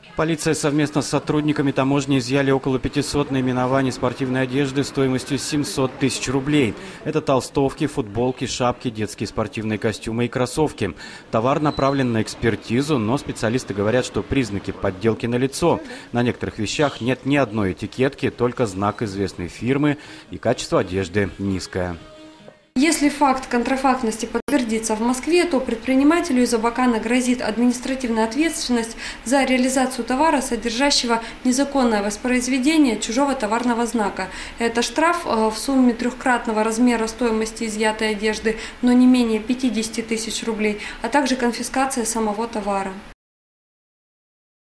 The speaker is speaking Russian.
Полиция совместно с сотрудниками таможни изъяли около 500 наименований спортивной одежды стоимостью 700 тысяч рублей. Это толстовки, футболки, шапки, детские спортивные костюмы и кроссовки. Товар направлен на экспертизу, но специалисты говорят, что признаки подделки налицо. На некоторых вещах нет ни одной этикетки, только знак известной фирмы, и качество одежды низкое. Если факт контрафактности подтвердится в Москве, то предпринимателю из Абакана грозит административная ответственность за реализацию товара, содержащего незаконное воспроизведение чужого товарного знака. Это штраф в сумме трехкратного размера стоимости изъятой одежды, но не менее 50 тысяч рублей, а также конфискация самого товара.